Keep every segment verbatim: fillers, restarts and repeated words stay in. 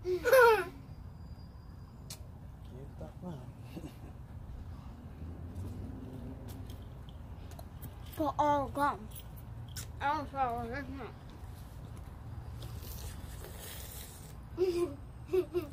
For all gum. I don't follow this one.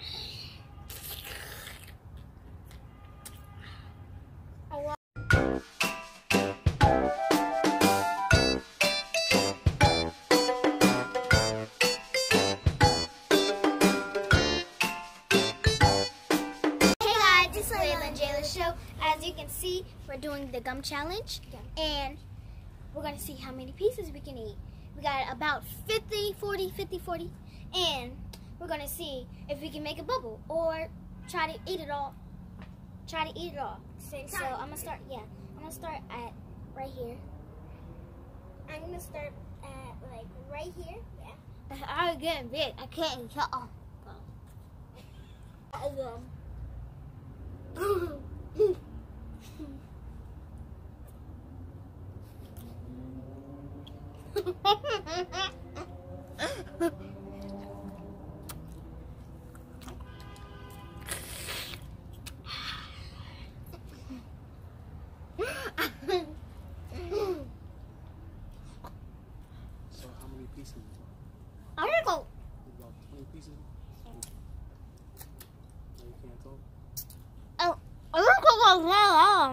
As you can see, we're doing the gum challenge, yeah. And we're going to see how many pieces we can eat. We got about fifty, forty, fifty, forty, and we're going to see if we can make a bubble or try to eat it all. Try to eat it all. Same time. So I'm going to start, yeah, I'm going to start at right here. I'm going to start at like right here, yeah. I'm getting big. I can't eat it all. Um, So how many pieces? I'm gonna go. About twenty pieces? No, you can't talk? Oh, I'm gonna go long.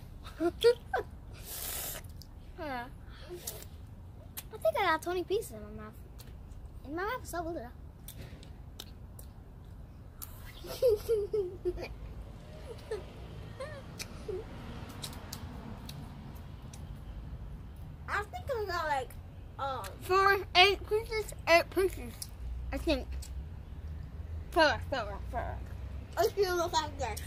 Yeah. I think I got twenty pieces in my mouth. And my mouth is so little. I think I got like um four, eight pieces, eight pieces. I think. Four, four, four. I feel look like this.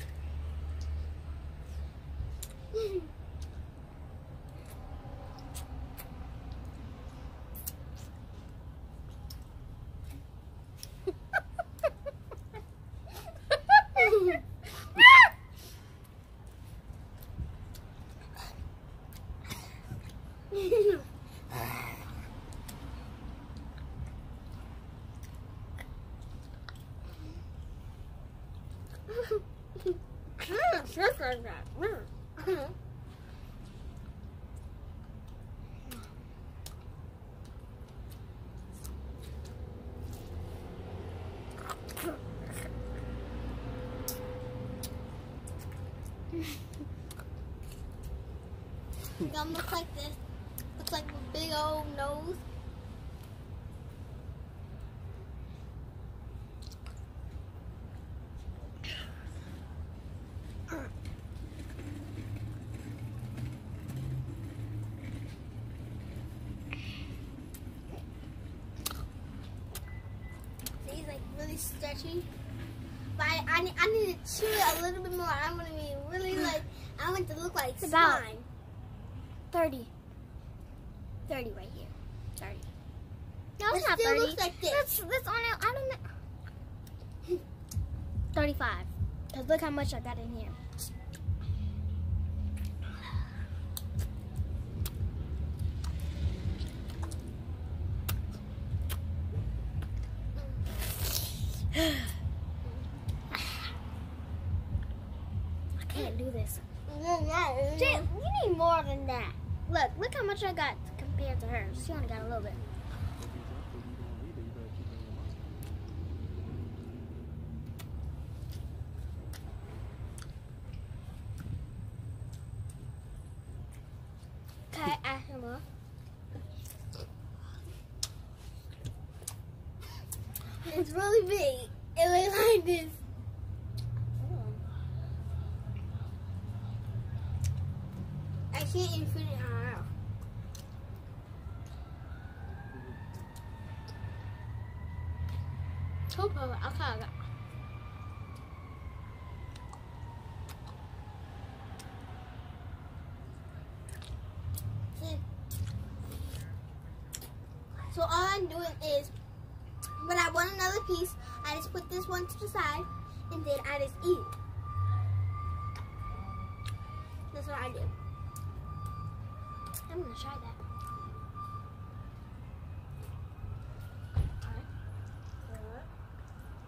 Just like that. Gum looks like this. Looks like a big old nose. He's like really stretchy. But I, I, I need to chew it a little bit more. I'm gonna be really like, I want it to look like slime. thirty. thirty right here. thirty. No, it's it not thirty. Looks like this. That's, that's on it. I don't know. thirty-five. Because look how much I got in here. I can't do this. Jay, you need more than that. Look, look how much I got compared to her. She only got a little bit. Okay, ask her more. It's really big. It looks like this. I can't even fit it in my mouth. Topo, okay. So all I'm doing is, when I want another piece, I just put this one to the side, and then I just eat it. That's what I do. I'm gonna try that. Alright.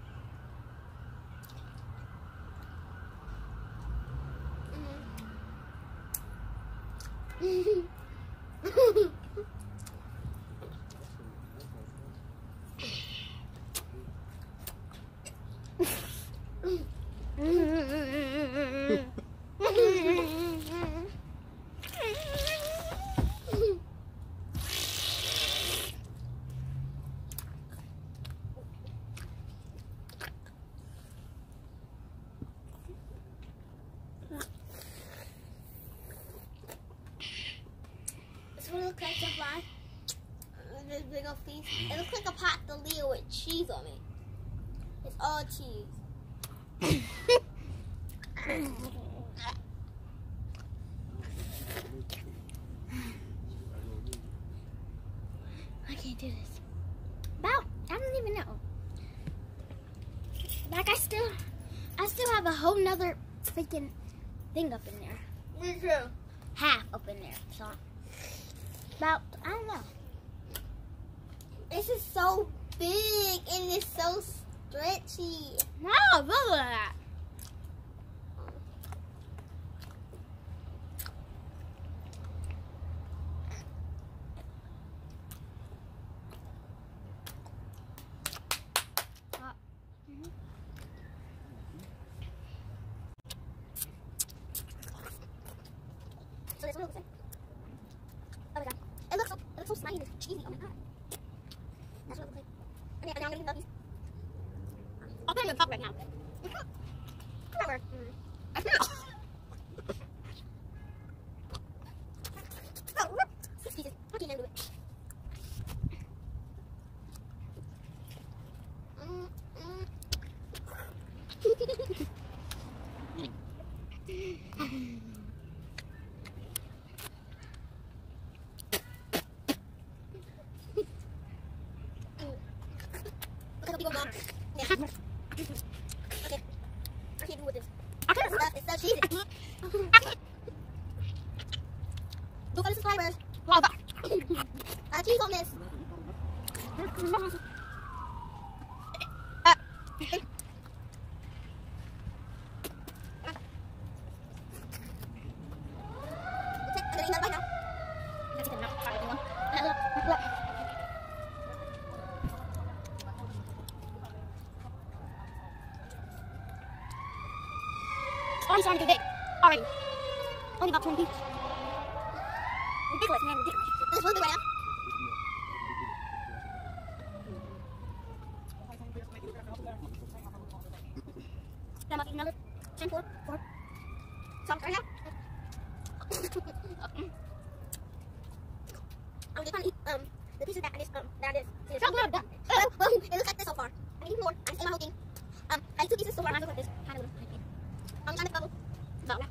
This what it looks like, Javon. This big old piece. It looks like a pastelillo with cheese on it. It's all cheese. I can't do this. About, I don't even know. Like I still, I still have a whole nother freaking thing up in there. Me too. Half up in there. So about, I don't know. This is so big and it's so stretchy. No, look at that. So that's what it looks like. Oh my god. It looks so, it looks so slimy and cheesy. Oh my god. That's what it looks like. And yeah, and now I'm gonna eat these. I'll put them in the cup right now. Whatever. I smell. Oh, whoop. Six pieces. I can't even do it. Mm, mm. Yeah. Okay. I can't do with this. I can't stuff. It's so cheesy. Go for the subscribers. Wow. Uh, cheese on this. Uh, I'm gonna eat another bite now. I'm gonna eat another one. Oh, I'm starting to get big already. Only about twenty pieces. Ridiculous, man, ridiculous. This is really big right now. I'm about to eat another ten, four, four. So I'm starting now. I'm just trying to eat um, the pieces that I just, um, that I just. So I'm done. Oh, well, it looks like this so far. I need more. I'm just eating my whole thing. Um, I eat two pieces so far. Mine looks like this. Kind of little. I'm trying to bubble. Bubble.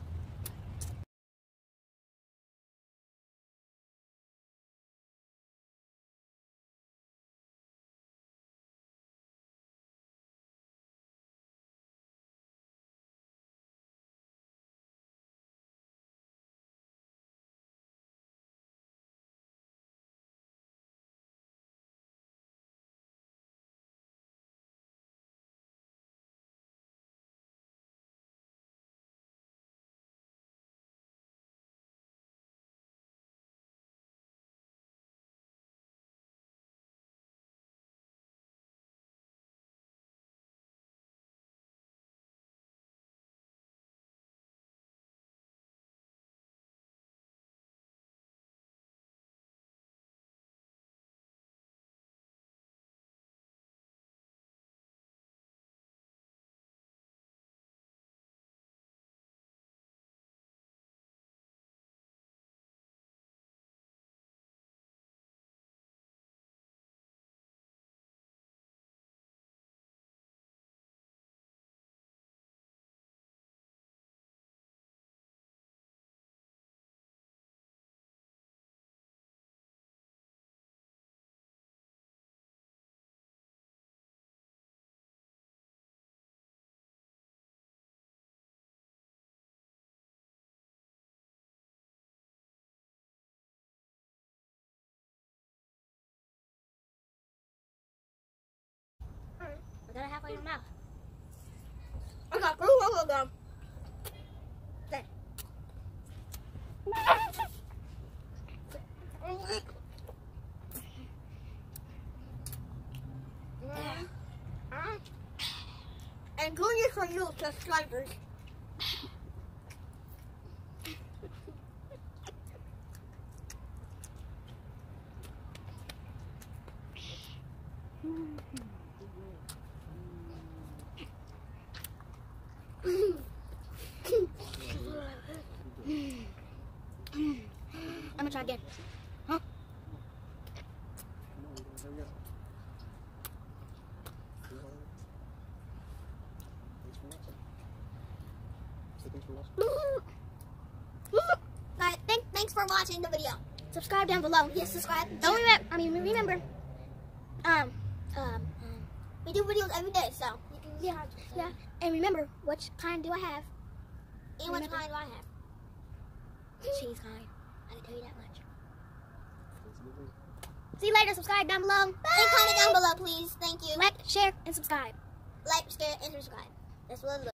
I got it halfway in your mouth. I got two of them. There. subscribers. I'm gonna try again. Huh? Alright, thank, thanks for watching the video. Subscribe down below. Yes, subscribe. Don't remember. I mean, remember. Um, um, um, we do videos every day, so you can yeah, yeah. And remember, which kind do I have? And which kind do I have? Cheese kind. I can tell you that much. See you later. Subscribe down below. Bye. And comment down below, please. Thank you. Like, share, and subscribe. Like, share, and subscribe. That's what it looks.